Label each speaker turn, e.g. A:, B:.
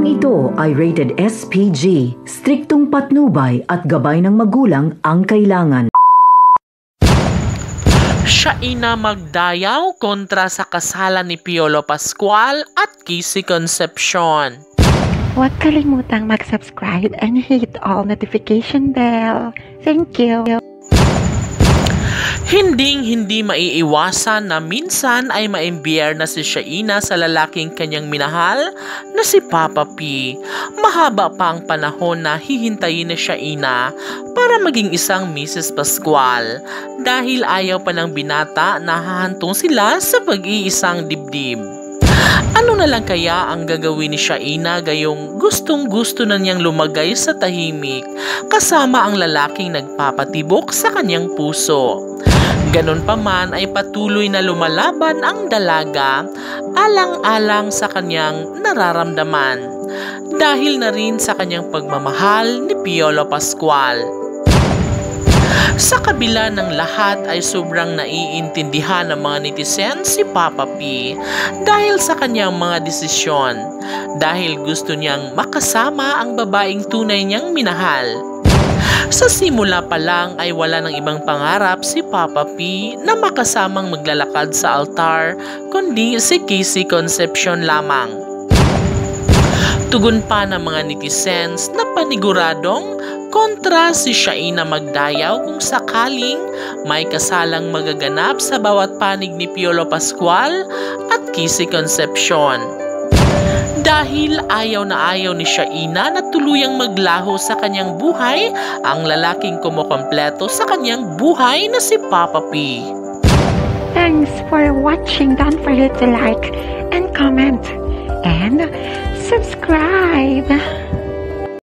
A: Programang ito ay rated SPG, striktong patnubay at gabay ng magulang ang kailangan.
B: Shaina magdayaw kontra sa kasalan ni Piolo Pascual at Kissy Concepcion.
C: Huwag kalimutang mag-subscribe and hit all notification bell. Thank you.
B: Hindi maiiwasan na minsan ay maimbiyer na si Shaina sa lalaking kanyang minahal na si Papa P. Mahaba pa ang panahon na hihintayin ni Shaina para maging isang Mrs. Pascual dahil ayaw pa ng binata na hahantong sila sa pag-iisang dibdib. Ano na lang kaya ang gagawin ni Shaina gayong gustong-gusto na niyang lumagay sa tahimik kasama ang lalaking nagpapatibok sa kanyang puso. Ganon pa man ay patuloy na lumalaban ang dalaga alang-alang sa kanyang nararamdaman dahil na rin sa kanyang pagmamahal ni Piolo Pascual. Sa kabila ng lahat ay sobrang naiintindihan ng mga netizen si Papa P dahil sa kanyang mga desisyon dahil gusto niyang makasama ang babaeng tunay niyang minahal. Sa simula pa lang ay wala ng ibang pangarap si Papa P na makasamang maglalakad sa altar kundi si Kissy Concepcion lamang. Tugon pa ng mga netizens na paniguradong kontra si Shaina magdayaw kung sakaling may kasalang magaganap sa bawat panig ni Piolo Pascual at Kissy Concepcion. Dahil ayaw ni Shaina na tuluyang maglaho sa kanyang buhay ang lalaking kumukompleto sa kanyang buhay na si Papa P.
C: Thanks for watching. Don't forget to like and comment and subscribe.